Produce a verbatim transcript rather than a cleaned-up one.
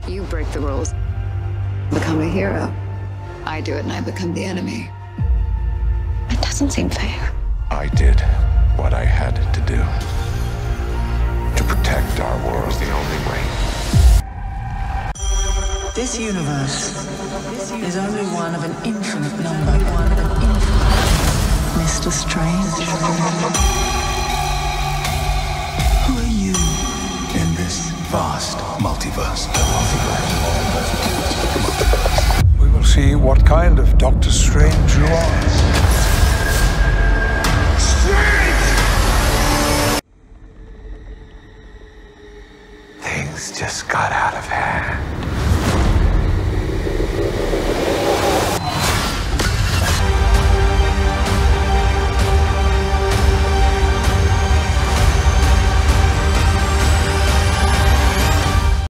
You break the rules, become a hero. I do it and I become the enemy. It doesn't seem fair. I did what I had to do. To protect our world is the only way. This universe is only one of an infinite number. One of an infinite. Mister Strange. Who are you in this vast multiverse? We will see what kind of Doctor Strange you are. Strange! Things just got out of hand.